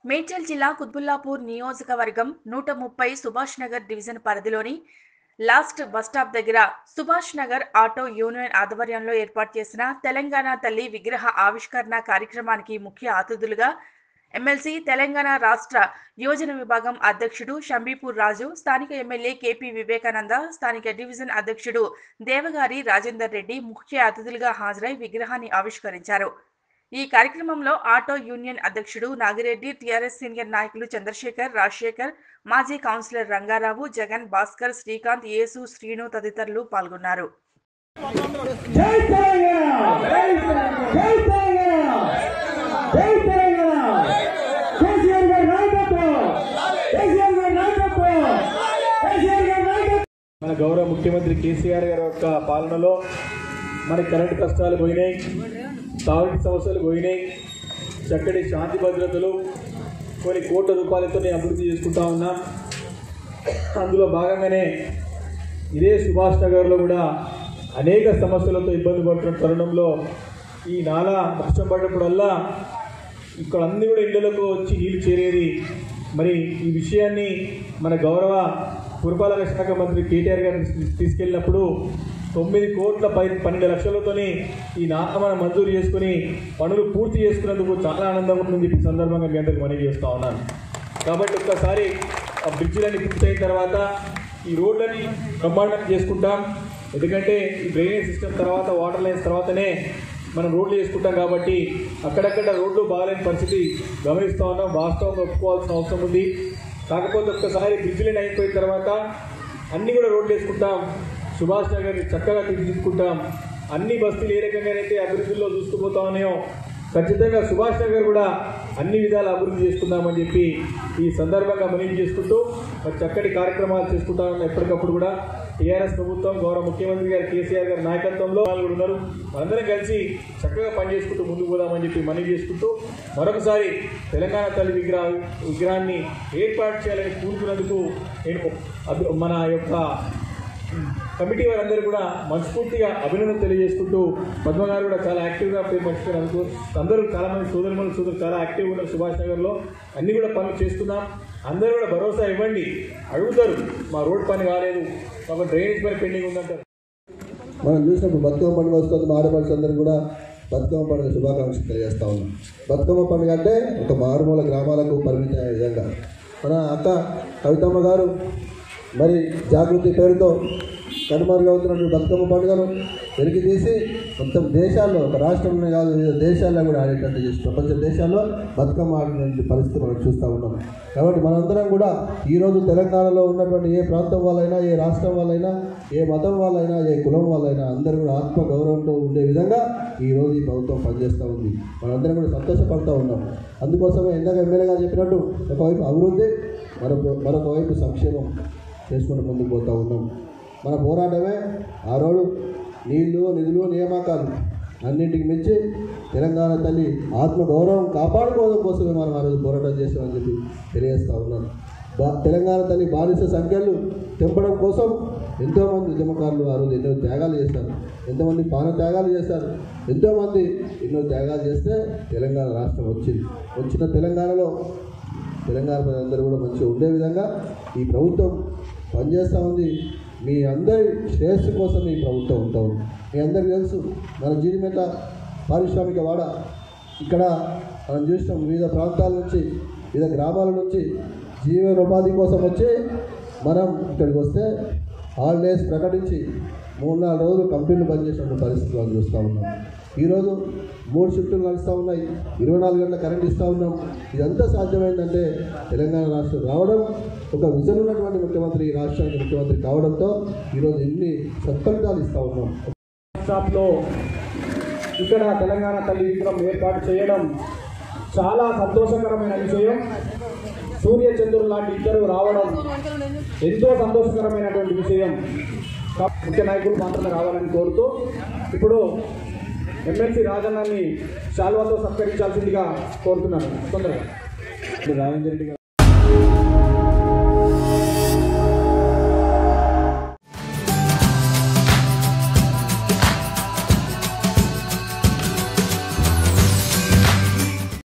మేడ్చల్ జిల్లా కుత్బుల్లాపూర్ నియోజకవర్గం 130 సుభాష్ నగర్ డివిజన్ పరిధిలోని లాస్ట్ బస్టాప్ దగ్గర సుభాష్ నగర్ ఆటో యూనియన్ ఆధ్వర్యంలో ఏర్పాటు చేసిన తెలంగాణ తల్లి విగ్రహ ఆవిష్కరణ కార్యక్రమానికి ముఖ్య అతిథులుగా ఎమ్మెల్సీ తెలంగాణ రాష్ట్ర యువజన విభాగం అధ్యక్షుడు షంబీపూర్ రాజు, స్థానిక ఎమ్మెల్యే కేపీ వివేకానంద, స్థానిక డివిజన్ అధ్యక్షుడు దేవగారి రాజేందర్ రెడ్డి ముఖ్య అతిథులుగా హాజరై విగ్రహాన్ని ఆవిష్కరించారు. ఈ కార్యక్రమంలో ఆటో యూనియన్ అధ్యక్షుడు నాగిరెడ్డి, టీఆర్ఎస్ సీనియర్ నాయకులు చంద్రశేఖర్, రాజశేఖర్, మాజీ కౌన్సిలర్ రంగారావు, జగన్, భాస్కర్, శ్రీకాంత్, యేసు, శ్రీను తదితరులు పాల్గొన్నారు. మన గౌరవ ముఖ్యమంత్రి కేసీఆర్ గారి యొక్క పాలనలో మన కరెంటు కష్టాలు పోయినాయి, తాగునీటి సమస్యలు పోయినాయి, చక్కటి శాంతి భద్రతలు కొన్ని కోట్ల రూపాయలతో అభివృద్ధి చేసుకుంటా ఉన్నాం. అందులో భాగంగానే ఇదే సుభాష్ నగర్లో కూడా అనేక సమస్యలతో ఇబ్బంది పడుతున్న తరుణంలో ఈ నాలా వర్షం పడ్డప్పుడల్లా ఇక్కడ అన్ని కూడా ఇళ్లకు వచ్చి నీళ్లు చేరేది. మరి ఈ విషయాన్ని మన గౌరవ పురపాలక శాఖ మంత్రి కేటీఆర్ గారిని తీసుకెళ్ళినప్పుడు 9 కోట్ల 12 లక్షలతోని ఈ నామను మంజూరు చేసుకుని పనులు పూర్తి చేసుకున్నందుకు చాలా ఆనందంగా ఉందని చెప్పి సందర్భంగా మీ అందరికి మనవి చేస్తూ ఉన్నాను. కాబట్టి ఒక్కసారి ఆ బ్రిడ్జిలన్నీ పూర్తయిన తర్వాత ఈ రోడ్లని బ్రహ్మాండం చేసుకుంటాం. ఎందుకంటే ఈ డ్రైనేజ్ సిస్టమ్ తర్వాత వాటర్ లైన్స్ తర్వాతనే మనం రోడ్లు చేసుకుంటాం. కాబట్టి అక్కడక్కడ రోడ్లు బాగాలేని పరిస్థితి గమనిస్తూ ఉన్నాం. వాస్తవంగా ఒప్పుకోవాల్సిన అవసరం ఉంది. కాకపోతే ఒక్కసారి బ్రిడ్జిలన్నీ అయిపోయిన తర్వాత అన్నీ కూడా రోడ్లు వేసుకుంటాం. సుభాష్ నగర్ని చక్కగా తీర్చిదిద్దుకుంటాం. అన్ని బస్తీలు ఏ రకంగానైతే అభివృద్ధిలో చూసుకుపోతా ఉన్నాయో ఖచ్చితంగా సుభాష్ నగర్ కూడా అన్ని విధాలు అభివృద్ధి చేసుకుందామని చెప్పి ఈ సందర్భంగా మనవి చేసుకుంటూ మరి చక్కటి కార్యక్రమాలు చేసుకుంటా ఉన్నాం. ఎప్పటికప్పుడు కూడా టీఆర్ఎస్ ప్రభుత్వం, గౌరవ ముఖ్యమంత్రి గారు కేసీఆర్ గారి నాయకత్వంలో వాళ్ళు కూడా ఉన్నారు. మనందరం కలిసి చక్కగా పనిచేసుకుంటూ ముందుకు పోదామని చెప్పి మనవి చేసుకుంటూ మరొకసారి తెలంగాణ తల్లి విగ్రహాన్ని ఏర్పాటు చేయాలని కోరుకున్నందుకు నేను మన యొక్క కమిటీ వారందరూ కూడా మనస్ఫూర్తిగా అభినందన తెలియజేసుకుంటూ పద్మ గారు కూడా చాలా యాక్టివ్గా పేరు పంచుకున్నందుకు అందరూ చాలామంది సోదరులు చాలా యాక్టివ్గా ఉన్నారు. సుభాష్ నగర్లో అన్ని కూడా పనులు చేస్తున్నాం. అందరూ కూడా భరోసా ఇవ్వండి. అడుగుతారు మా రోడ్ పని కాలేదు, మాకు డ్రైనేజ్ పని పెండింగ్ ఉందంటారు. మనం చూసినప్పుడు బతుకమ్మ పండుగ వస్తుంది. మా ఆడపడుచు అందరూ కూడా బతుకమ్మ పండుగ శుభాకాంక్షలు తెలియజేస్తా ఉన్నాం. బతుకమ్మ పండుగ అంటే ఒక మారుమూల గ్రామాలకు పరిమితమైన విధంగా మన అక్క కవితమ్మ గారు మరి జాగృతి పేరుతో కనుమరుగవుతున్నటువంటి బతుకమ్మ పండుగను వెలికి తీసి మొత్తం దేశాల్లో, ఒక రాష్ట్రంలో కాదు వివిధ దేశాల్లో కూడా ఆడేటట్టు చేసి ప్రపంచ దేశాల్లో బతుకమ్మ ఆడినటువంటి పరిస్థితి మనం చూస్తూ ఉన్నాం. కాబట్టి మనందరం కూడా ఈరోజు తెలంగాణలో ఉన్నటువంటి ఏ ప్రాంతం వాళ్ళైనా, ఏ రాష్ట్రం వాళ్ళైనా, ఏ మతం వాళ్ళైనా, ఏ కులం వాళ్ళైనా అందరూ కూడా ఆత్మ గౌరవంతో ఉండే విధంగా ఈరోజు ఈ ప్రభుత్వం పనిచేస్తూ ఉంది. మనందరం కూడా సంతోషపడుతూ ఉన్నాం. అందుకోసమే ఇందాక ఎమ్మెల్యే గారు చెప్పినట్టు ఒకవైపు అభివృద్ధి, మరొక వైపు సంక్షేమం చేసుకుంటూ ముందుకు పోతూ ఉన్నాం. మన పోరాటమే ఆ రోడ్డు, నీళ్లు, నిధులు, నియామకాలు అన్నింటికి మించి తెలంగాణ తల్లి ఆత్మగౌరవం కాపాడుకోవడం కోసమే మనం ఆ రోజు పోరాటం చేసామని చెప్పి తెలియజేస్తూ ఉన్నాను. తెలంగాణ తల్లి బానిస సంఖ్యలు తెంపడం కోసం ఎంతోమంది ఉద్యమకారులు ఆ రోజు ఎన్నో త్యాగాలు చేశారు. ఎంతోమంది త్యాగాలు చేశారు. ఎంతోమంది ఎన్నో త్యాగాలు చేస్తే తెలంగాణ రాష్ట్రం వచ్చింది. వచ్చిన తెలంగాణలో తెలంగాణ ప్రజలందరూ కూడా మంచిగా ఉండే విధంగా ఈ ప్రభుత్వం పనిచేస్తూ ఉంది. మీ అందరి శ్రేయస్సు కోసం ఈ ప్రభుత్వం ఉంటా ఉంది. మీ అందరికీ తెలుసు మన జీడిమెట్ల పారిశ్రామిక వాడ ఇక్కడ మనం చూసినాం. వివిధ ప్రాంతాల నుంచి, వివిధ గ్రామాల నుంచి జీవనోపాధి కోసం వచ్చి మనం ఇక్కడికి వస్తే హాలిడేస్ ప్రకటించి 3-4 రోజులు కంపెనీలు బంద్ చేసినటువంటి పరిస్థితులు మనం చూస్తూ ఉన్నాం. ఈరోజు 3 షిఫ్టులు నడుస్తూ ఉన్నాయి. 24 గంటల కరెంట్ ఇస్తూ ఉన్నాం. ఇదంతా సాధ్యమైందంటే తెలంగాణ రాష్ట్రం రావడం, ఒక విజన్ ఉన్నటువంటి ముఖ్యమంత్రి ఈ రాష్ట్రానికి ముఖ్యమంత్రి కావడంతో ఈరోజు ఇన్ని సత్ఫలితాలు ఇస్తూ ఉన్నాం. షాప్లో ఇక్కడ తెలంగాణ తల్లి విగ్రహం ఏర్పాటు చేయడం చాలా సంతోషకరమైన విషయం. సూర్య చంద్రుడు లాంటి ఇద్దరు రావడం ఎంతో సంతోషకరమైనటువంటి విషయం. ముఖ్య నాయకులు మాత్రమే రావాలని కోరుతూ ఇప్పుడు ఎమ్మెల్సీ రాజన్నని శాల్వాతో సత్కరించాల్సిందిగా కోరుతున్నాను. తొందరగా రాజేంద్ర రెడ్డి గారు.